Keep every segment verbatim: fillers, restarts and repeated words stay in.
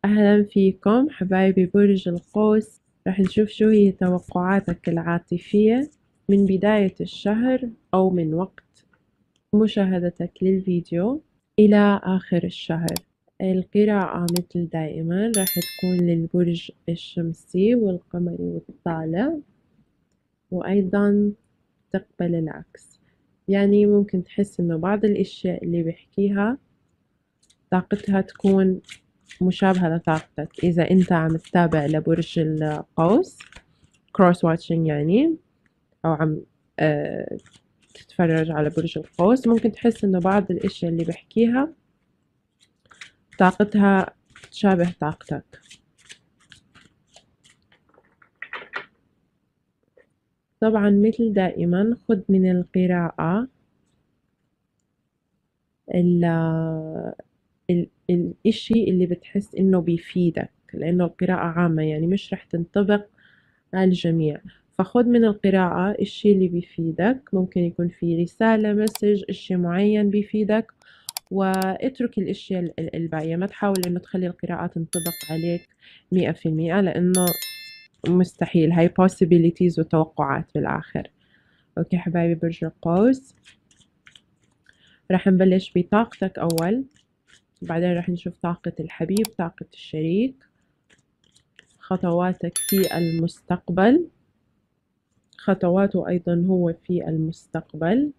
أهلا فيكم حبايبي برج القوس. راح نشوف شو هي توقعاتك العاطفية من بداية الشهر أو من وقت مشاهدتك للفيديو إلى آخر الشهر. القراءة مثل دائما راح تكون للبرج الشمسي والقمري والطالع، وأيضا تقبل العكس. يعني ممكن تحس إنه بعض الأشياء اللي بحكيها طاقتها تكون مشابهة لطاقتك إذا أنت عم تتابع لبرج القوس كروس واتشنج يعني، أو عم آه تتفرج على برج القوس. ممكن تحس إنه بعض الأشياء اللي بحكيها طاقتها تشابه طاقتك. طبعا مثل دائما خذ من القراءة ال ال الإشي اللي بتحس إنه بيفيدك، لأنه القراءة عامة يعني مش رح تنطبق على الجميع. فخذ من القراءة الشي اللي بيفيدك، ممكن يكون في رسالة مسج إشي معين بيفيدك، واترك الأشياء الباقية. ما تحاول إنه تخلي القراءة تنطبق عليك مية في المية، لأنه مستحيل، هاي possibilities وتوقعات بالآخر. أوكي حبايبي برج القوس، راح نبلش بطاقتك أول، بعدين راح نشوف طاقة الحبيب، طاقة الشريك، خطواتك في المستقبل، خطواته أيضا هو في المستقبل،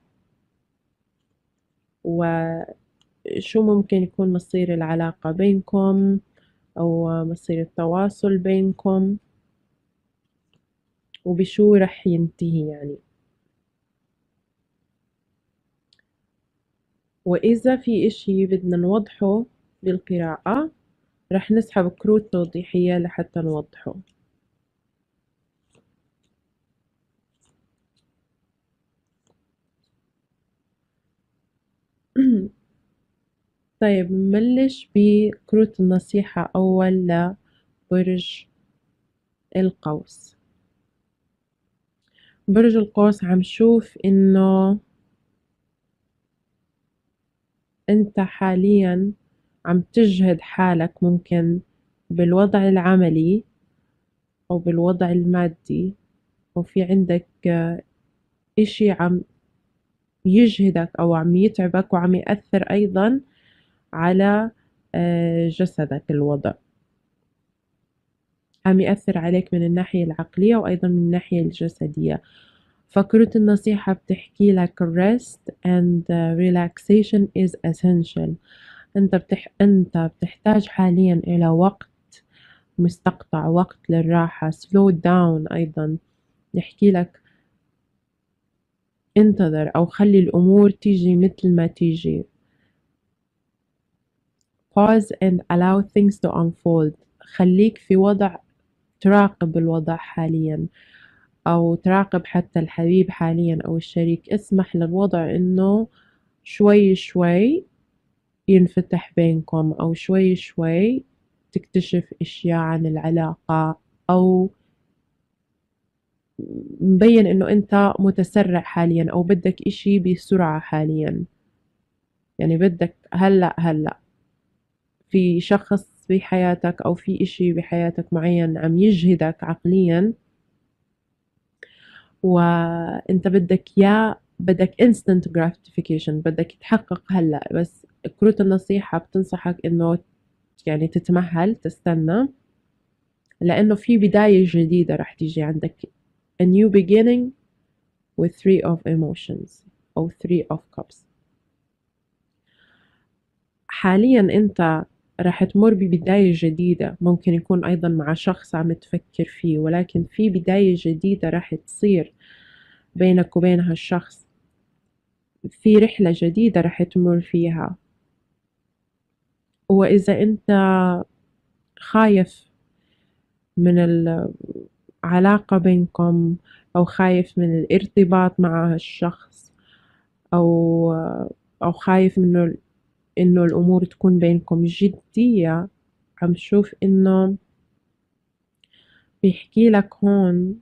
وشو ممكن يكون مصير العلاقة بينكم أو مصير التواصل بينكم، وبشو رح ينتهي يعني. وإذا في إشي بدنا نوضحه بالقراءة رح نسحب كروت توضيحية لحتى نوضحه. طيب نبلش بكروت النصيحة أول لبرج القوس. برج القوس عم شوف إنه أنت حاليا عم تجهد حالك ممكن بالوضع العملي أو بالوضع المادي، أو في عندك إشي عم يجهدك أو عم يتعبك وعم يأثر أيضا على جسدك. الوضع عم يأثر عليك من الناحية العقلية وأيضا من الناحية الجسدية. فكرة النصيحة بتحكي لك rest and relaxation is essential. أنت بتح... أنت بتحتاج حاليا إلى وقت مستقطع، وقت للراحة، slow down. أيضا يحكي لك انتظر أو خلي الأمور تيجي مثل ما تيجي. pause and allow things to unfold. خليك في وضع تراقب الوضع حاليا، أو تراقب حتى الحبيب حاليا أو الشريك. اسمح للوضع إنه شوي شوي ينفتح بينكم، أو شوي شوي تكتشف أشياء عن العلاقة، أو مبين إنه أنت متسرع حاليا أو بدك إشي بسرعة حاليا. يعني بدك هلأ هلأ في شخص بحياتك أو في إشي بحياتك معين عم يجهدك عقليا، وأنت بدك يا بدك instant gratification، بدك يتحقق هلأ. بس كروت النصيحة بتنصحك إنه يعني تتمهل، تستنى، لأنه في بداية جديدة رح تيجي عندك. a new beginning with three of emotions أو three of cups. حاليا أنت رح تمر ببداية جديدة، ممكن يكون أيضا مع شخص عم تفكر فيه، ولكن في بداية جديدة رح تصير بينك وبين هالشخص. في رحلة جديدة رح تمر فيها. وإذا أنت خايف من العلاقة بينكم، أو خايف من الارتباط مع هالشخص، أو أو خايف منه إنه الأمور تكون بينكم جدية، عم شوف إنه بيحكي لك هون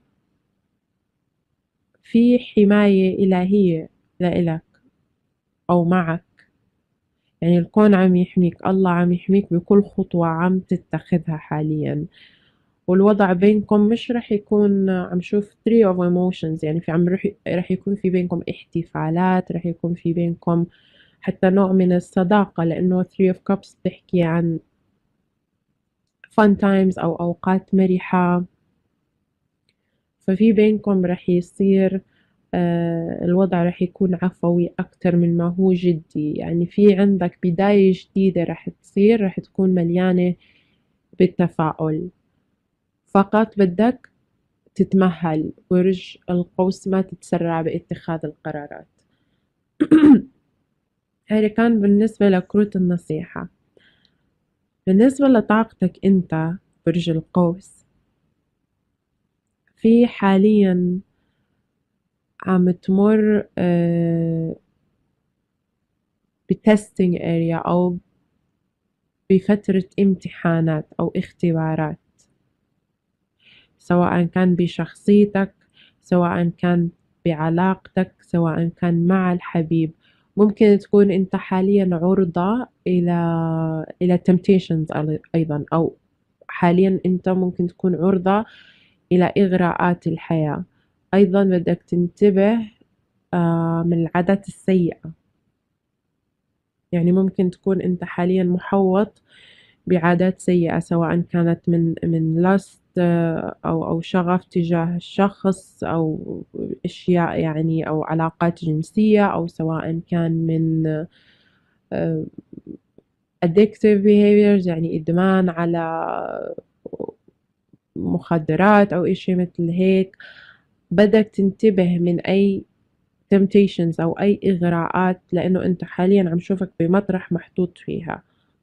في حماية إلهية لإلك أو معك. يعني الكون عم يحميك، الله عم يحميك بكل خطوة عم تتخذها حاليًا، والوضع بينكم مش رح يكون عم شوف three of emotions، يعني في عم رح رح يكون في بينكم احتفالات، رح يكون في بينكم حتى نوع من الصداقة، لإنه three of cups بتحكي عن fun times أو أوقات مرحة، ففي بينكم رح يصير آآ الوضع رح يكون عفوي أكتر من ما هو جدي، يعني في عندك بداية جديدة رح تصير، رح تكون مليانة بالتفاؤل، فقط بدك تتمهّل، برج القوس ما تتسرع باتخاذ القرارات. هيدا كان بالنسبة لكروت النصيحة. بالنسبة لطاقتك أنت برج القوس، في حاليًا عم تمُر آآ بtesting area أو بفترة امتحانات أو اختبارات، سواءً كان بشخصيتك، سواءً كان بعلاقتك، سواءً كان مع الحبيب، ممكن تكون أنت حاليًا عُرضة إلى إلى temptations أل أيضًا، أو حاليًا أنت ممكن تكون عُرضة إلى إغراءات الحياة، أيضًا بدك تنتبه آآ من العادات السيئة، يعني ممكن تكون أنت حاليًا مُحوّط بعادات سيئة سواءً كانت من من lust أو أو شغف تجاه الشخص أو أشياء يعني أو علاقات جنسية، أو سواءً كان من آآ addictive behaviors يعني إدمان على مخدرات أو إشي متل هيك، بدك تنتبه من أي temptations أو أي إغراءات، لإنه أنت حاليًا عم شوفك بمطرح محطوط فيها،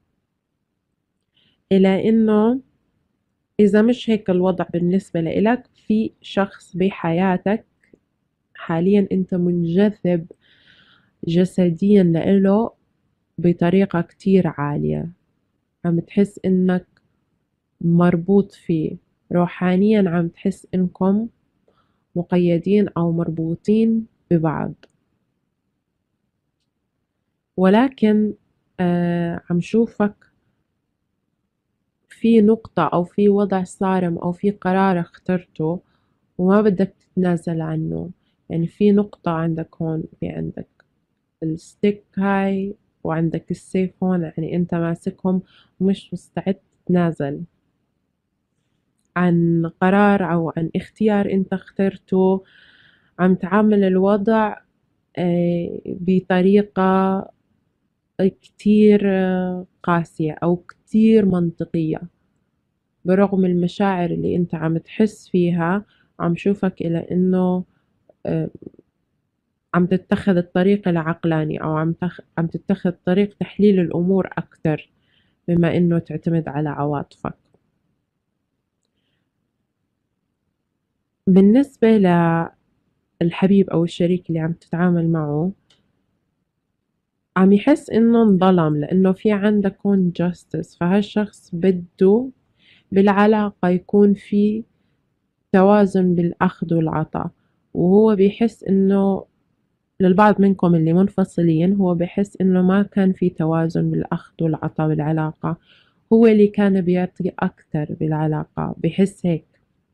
إلى إنه إذا مش هيك الوضع بالنسبة لإلك، في شخص بحياتك حاليًا أنت منجذب جسديًا لإله بطريقة كتير عالية، عم تحس إنك مربوط فيه، روحانيًا عم تحس إنكم مقيدين أو مربوطين ببعض، ولكن آآ عم شوفك في نقطة أو في وضع صارم أو في قرار اخترته وما بدك تتنازل عنه، يعني في نقطة عندك هون، في عندك الstick هاي وعندك السيف هون، يعني أنت ماسكهم ومش مستعد تتنازل عن قرار أو عن اختيار أنت اخترته، عم تعامل الوضع آآ بطريقة كتير قاسية أو كتير منطقية، برغم المشاعر اللي أنت عم تحس فيها، عم شوفك إلى إنه آآ عم تتخذ الطريق العقلاني أو عم تخ عم تتخذ طريق تحليل الأمور أكتر مما إنه تعتمد على عواطفك. بالنسبة للحبيب أو الشريك اللي عم تتعامل معه، عم يحس إنه انظلم لإنه في عندك هون justice، فهالشخص بده بالعلاقة يكون في توازن بالأخذ والعطا، وهو بيحس إنه للبعض منكم اللي منفصلين هو بيحس إنه ما كان في توازن بالأخذ والعطا بالعلاقة، هو اللي كان بيعطي أكتر بالعلاقة، بيحس هيك،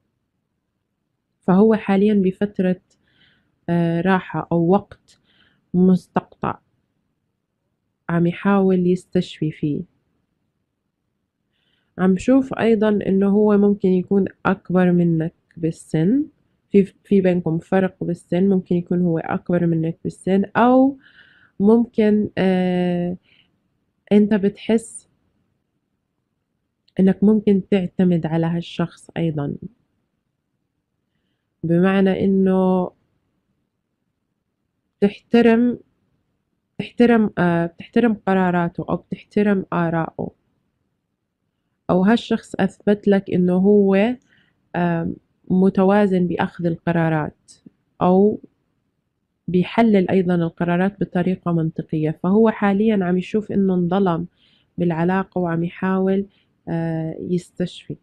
فهو حاليًا بفترة آآ راحة أو وقت مستقطع عم يحاول يستشفي فيه. عم شوف أيضًا إنه هو ممكن يكون أكبر منك بالسن، في في بينكم فرق بالسن، ممكن يكون هو أكبر منك بالسن، أو ممكن آآ أنت بتحس إنك ممكن تعتمد على هالشخص أيضًا، بمعنى إنه تحترم تحترم آآ بتحترم قراراته أو بتحترم آراءه، أو هالشخص أثبت لك إنه هو آمم متوازن بأخذ القرارات، أو بيحلل أيضًا القرارات بطريقة منطقية، فهو حاليًا عم يشوف إنه انظلم بالعلاقة وعم يحاول آآ يستشفي.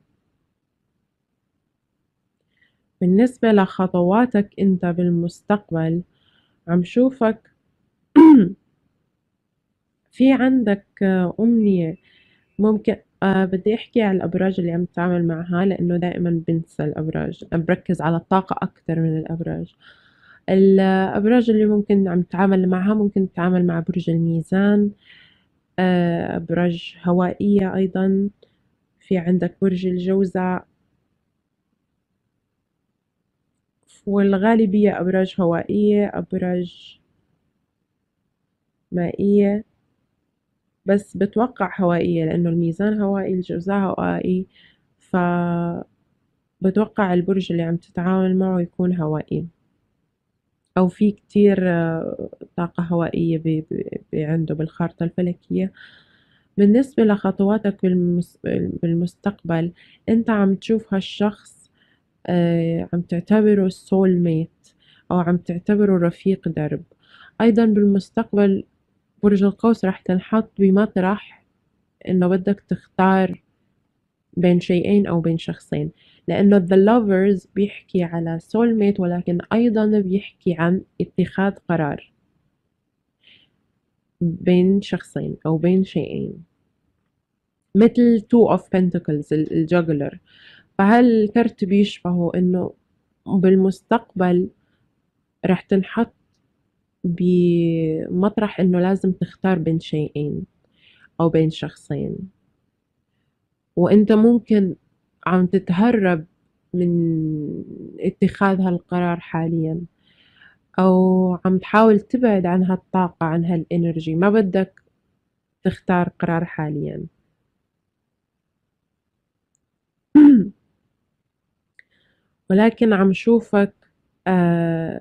بالنسبة لخطواتك أنت بالمستقبل، عم شوفك في عندك أمنية ممكن آه بدي أحكي على الأبراج اللي عم تتعامل معها لأنه دائما بنسى الأبراج، بركز على الطاقة أكتر من الأبراج. الأبراج اللي ممكن عم تتعامل معها ممكن تتعامل مع برج الميزان، آه أبراج هوائية أيضا، في عندك برج الجوزاء، والغالبية أبراج هوائية، أبراج مائية، بس بتوقع هوائية لأنه الميزان هوائي، الجوزاء هوائي، فبتوقع البرج اللي عم تتعامل معه يكون هوائي أو في كتير آه، طاقة هوائية ب- ب- ب- عنده بالخارطة الفلكية. بالنسبة لخطواتك بالمس- بالمستقبل، أنت عم تشوف هالشخص، آه، عم تعتبره سول ميت أو عم تعتبره رفيق درب. أيضا بالمستقبل برج القوس رح تنحط بمطرح إنه بدك تختار بين شيئين أو بين شخصين، لأنه The Lovers بيحكي على soul mate ولكن أيضا بيحكي عن اتخاذ قرار بين شخصين أو بين شيئين، مثل Two of Pentacles الجاجلر. فهالكرت بيشبهه إنه بالمستقبل رح تنحط بمطرح إنه لازم تختار بين شيئين أو بين شخصين، وأنت ممكن عم تتهرب من اتخاذ هالقرار حاليا، أو عم تحاول تبعد عن هالطاقة، عن هالإنرجي، ما بدك تختار قرار حاليا. ولكن عم شوفك آه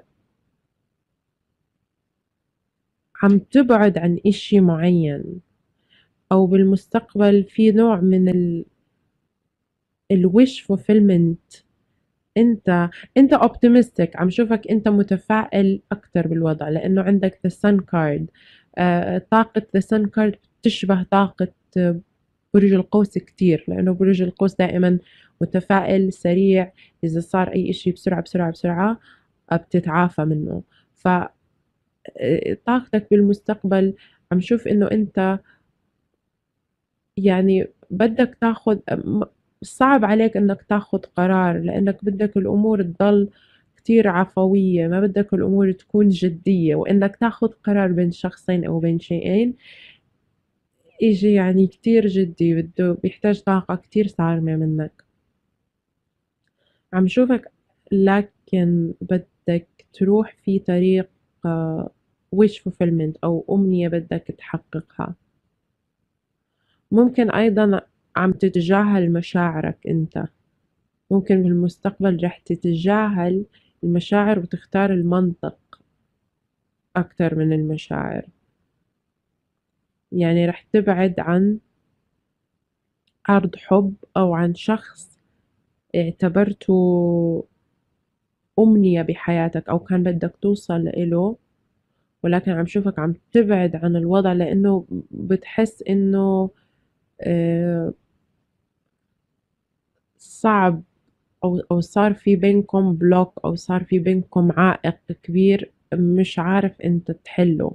عم تبعد عن إشي معين، أو بالمستقبل في نوع من ال الwish fulfillment. أنت أنت optimistic، عم شوفك أنت متفائل أكتر بالوضع لأنه عندك the sun card. آه طاقة the sun card بتشبه طاقة آه، برج القوس كتير، لأنه برج القوس دائما متفائل سريع، إذا صار أي إشي بسرعة بسرعة بسرعة بتتعافى منه. ف آه، طاقتك بالمستقبل عم شوف إنه أنت يعني بدك تاخد م- صعب عليك إنك تاخد قرار لأنك بدك الأمور تضل كتير عفوية، ما بدك الأمور تكون جدية، وإنك تاخد قرار بين شخصين أو بين شيئين إشي يعني كتير جدي، بده بيحتاج طاقة كتير صارمة منك. عم شوفك لكن بدك تروح في طريق آه، wish fulfillment أو أمنية بدك تحققها. ممكن أيضا عم تتجاهل مشاعرك أنت، ممكن بالمستقبل رح تتجاهل المشاعر وتختار المنطق أكتر من المشاعر، يعني رح تبعد عن عرض حب أو عن شخص اعتبرته أمنية بحياتك أو كان بدك توصل إله، ولكن عم شوفك عم تبعد عن الوضع لأنه بتحس إنه آه، صعب، أو أو صار في بينكم بلوك أو صار في بينكم عائق كبير مش عارف أنت تحله.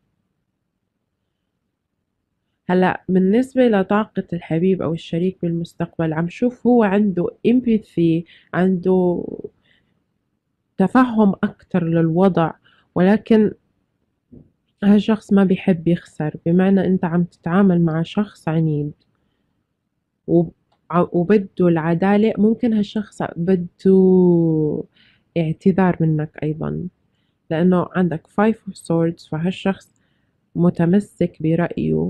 هلأ بالنسبة لطاقة الحبيب أو الشريك بالمستقبل، عم شوف هو عنده empathy، عنده تفهم أكتر للوضع، ولكن هالشخص ما بيحب يخسر، بمعنى أنت عم تتعامل مع شخص عنيد وب- ع- وبده العدالة، ممكن هالشخص بده اعتذار منك أيضا، لأنه عندك five of swords، فهالشخص متمسك برأيه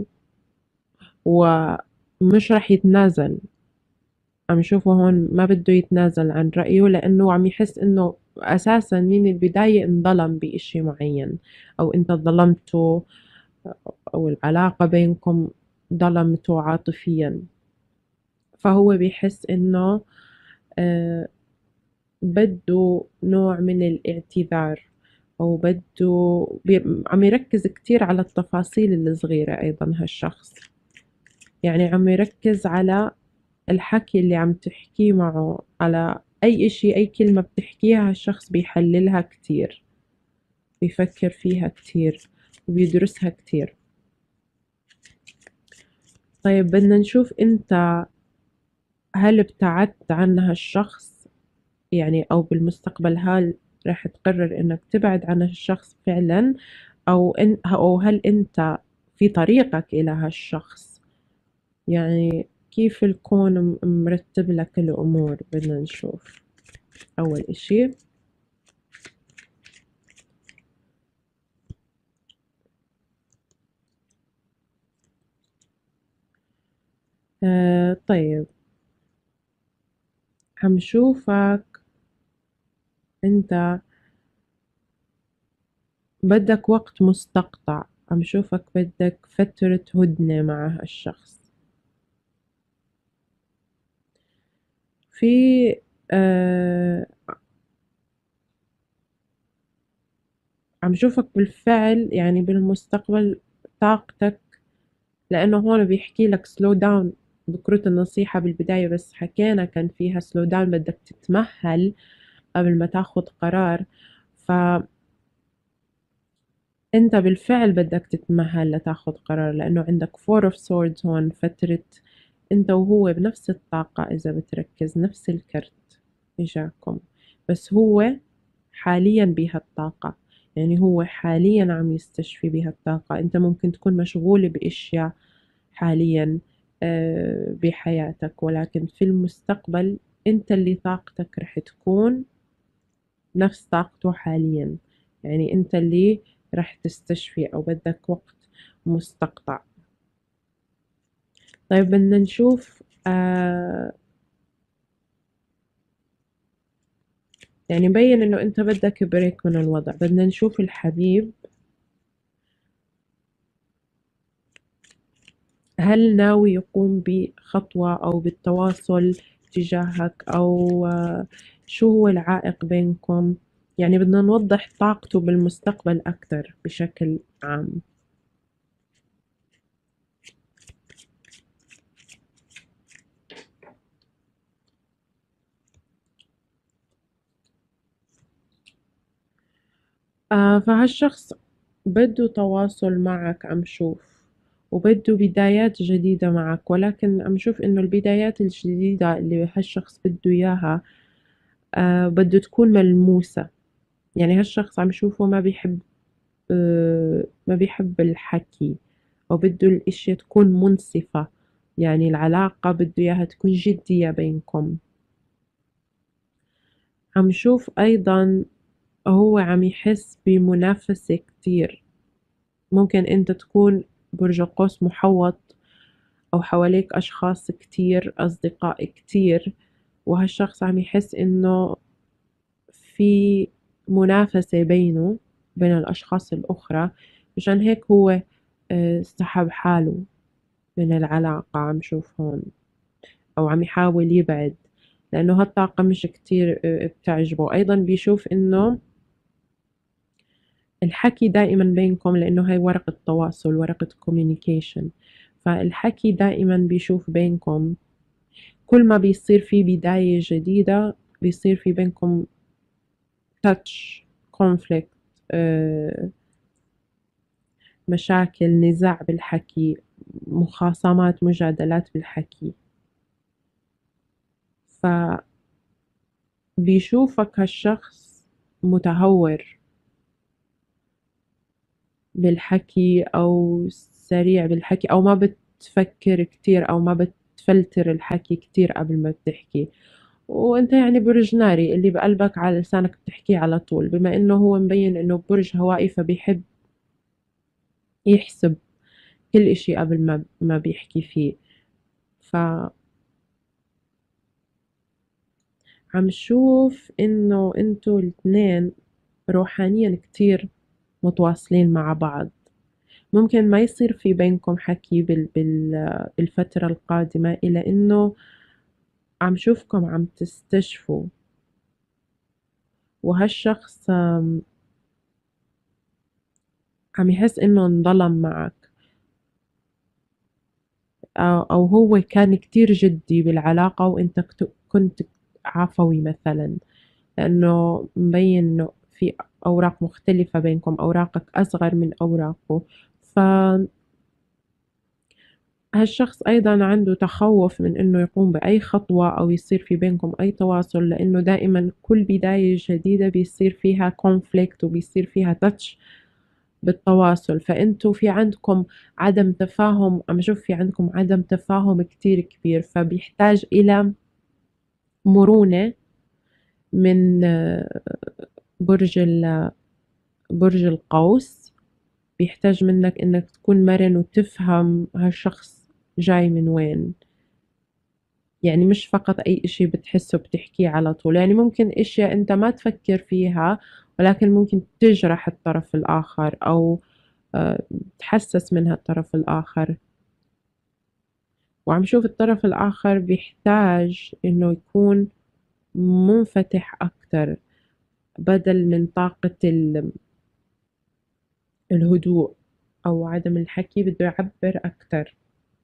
ومش رح يتنازل. عم شوفه هون ما بده يتنازل عن رأيه لأنه عم يحس إنه أساسا من البداية انظلم بإشي معين، أو أنت ظلمته، أو العلاقة بينكم ظلمته عاطفيا، فهو بيحس إنه آه، بده نوع من الاعتذار، أو بده بي- عم يركز كتير على التفاصيل الصغيرة. أيضا هالشخص يعني عم يركز على الحكي اللي عم تحكيه معه، على أي إشي أي كلمة بتحكيها الشخص بيحللها كتير، بيفكر فيها كتير وبيدرسها كتير. طيب بدنا نشوف أنت هل ابتعدت عن هالشخص يعني أو بالمستقبل هل راح تقرر إنك تبعد عن هالشخص فعلًا أو إن أو هل أنت في طريقك إلى هالشخص؟ يعني كيف الكون م مرتب لك الأمور بدنا نشوف. أول إشي آآ طيب عم شوفك أنت بدك وقت مستقطع، عم شوفك بدك فترة هدنة مع هالشخص. في آآ عم شوفك بالفعل يعني بالمستقبل طاقتك لإنه هون بيحكي لك slow down بكروت النصيحة بالبداية بس حكينا كان فيها slow down بدك تتمهّل قبل ما تاخد قرار، فأنت بالفعل بدك تتمهّل لتاخد قرار لإنه عندك four of swords هون فترة أنت وهو بنفس الطاقة إذا بتركّز نفس الكرت إجاكم، بس هو حاليًا بهالطاقة، يعني هو حاليًا عم يستشفي بهالطاقة، أنت ممكن تكون مشغول بأشياء حاليًا آآ بحياتك، ولكن في المستقبل أنت اللي طاقتك رح تكون نفس طاقته حاليًا، يعني أنت اللي رح تستشفي أو بدك وقت مستقطع. طيب بدنا نشوف آآ يعني مبين إنه أنت بدك break من الوضع، بدنا نشوف الحبيب هل ناوي يقوم بخطوة أو بالتواصل تجاهك أو آه، شو هو العائق بينكم؟ يعني بدنا نوضح طاقته بالمستقبل أكتر بشكل عام. آه فهالشخص بده تواصل معك عم شوف وبده بدايات جديدة معك ولكن عم شوف إنه البدايات الجديدة اللي هالشخص بده إياها آه بده تكون ملموسة، يعني هالشخص عم شوفه ما بيحب آآ ما بيحب الحكي أو بده الأشيا تكون منصفة، يعني العلاقة بده إياها تكون جدية بينكم. عم شوف أيضًا هو عم يحس بمنافسة كتير، ممكن أنت تكون برج القوس محوّط أو حواليك أشخاص كتير، أصدقاء كتير، وهالشخص عم يحس إنه في منافسة بينه وبين الأشخاص الأخرى، مشان هيك هو آآ سحب حاله. من العلاقة عم شوف هون أو عم يحاول يبعد لأنه هالطاقة مش كتير آآ بتعجبه، أيضًا بيشوف إنه الحكي دائمًا بينكم لإنه هاي ورقة تواصل ورقة communication فالحكي دائمًا بيشوف بينكم كل ما بيصير في بداية جديدة بيصير في بينكم touch conflict آآ مشاكل، نزاع بالحكي، مخاصمات، مجادلات بالحكي. ف بيشوفك هالشخص متهور بالحكي أو سريع بالحكي أو ما بتفكر كتير أو ما بتفلتر الحكي كتير قبل ما بتحكي، وأنت يعني برج ناري اللي بقلبك على لسانك بتحكيه على طول، بما إنه هو مبين إنه برج هوائي فبيحب يحسب كل إشي قبل ما ما بيحكي فيه، فعم شوف إنه أنتو الاتنين روحانيًا كتير متواصلين مع بعض. ممكن ما يصير في بينكم حكي بال بال بالفترة القادمة إلى إنه عم شوفكم عم تستشفوا وهالشخص آمم عم يحس إنه انظلم معك أو أو هو كان كتير جدي بالعلاقة وأنت كت كنت عفوي مثلًا، لإنه مبين إنه في أوراق مختلفة بينكم، أوراقك أصغر من أوراقه، ف هالشخص أيضًا عنده تخوّف من إنه يقوم بأي خطوة أو يصير في بينكم أي تواصل، لإنه دائمًا كل بداية جديدة بيصير فيها conflict وبيصير فيها touch بالتواصل، فأنتم في عندكم عدم تفاهم، عم أشوف في عندكم عدم تفاهم كتير كبير، فبيحتاج إلى مرونة من برج ال برج القوس، بيحتاج منك إنك تكون مرن وتفهم هالشخص جاي من وين. يعني مش فقط أي إشي بتحسه بتحكيه على طول، يعني ممكن إشياء أنت ما تفكر فيها ولكن ممكن تجرح الطرف الآخر أو آه، تحسس منها الطرف الآخر. وعم شوف الطرف الآخر بيحتاج إنه يكون منفتح أكتر بدل من طاقة ال- الهدوء أو عدم الحكي، بده يعبر أكتر.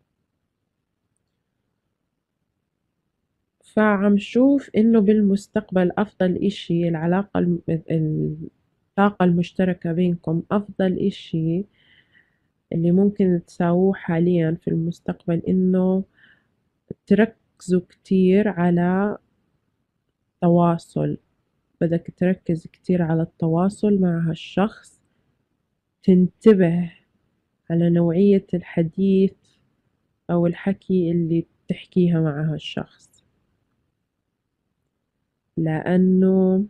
فعم شوف إنه بالمستقبل أفضل إشي العلاقة الم الطاقة المشتركة بينكم، أفضل إشي اللي ممكن تساووه حاليًا في المستقبل إنه تركزوا كتير على تواصل، بدك تركز كتير على التواصل مع هالشخص، تنتبه على نوعية الحديث أو الحكي اللي بتحكيها مع هالشخص، لأنه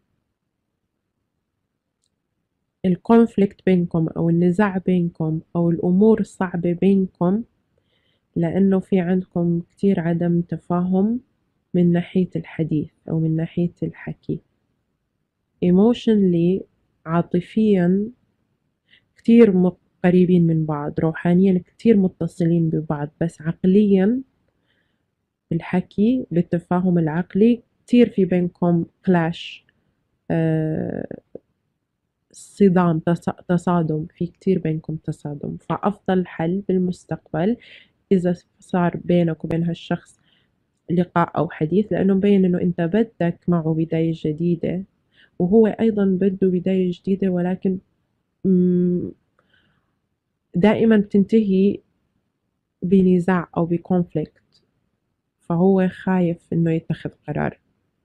الconflict بينكم أو النزاع بينكم أو الأمور الصعبة بينكم لأنه في عندكم كتير عدم تفاهم من ناحية الحديث أو من ناحية الحكي. emotionally عاطفيًا كتير م قريبين من بعض، روحانيًا كتير متصلين ببعض، بس عقليًا بالحكي بالتفاهم العقلي كتير في بينكم clash، آآ صدام تص تصادم، في كتير بينكم تصادم، فأفضل حل بالمستقبل إذا صار بينك وبين هالشخص لقاء أو حديث، لإنه مبين إنه أنت بدك معه بداية جديدة وهو أيضًا بده بداية جديدة، ولكن إمم دائمًا بتنتهي بنزاع أو بconflict، فهو خايف إنه يتخذ قرار.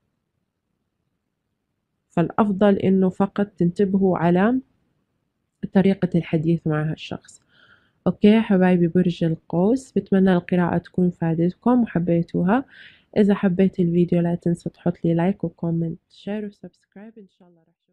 فالأفضل إنه فقط تنتبهوا على طريقة الحديث مع هالشخص. أوكي يا حبايبي برج القوس، بتمنى القراءة تكون فادتكم وحبيتوها. إذا حبيت الفيديو لا تنسى تحط لي لايك وكومنت شير وسبسكرايب، إن شاء الله رح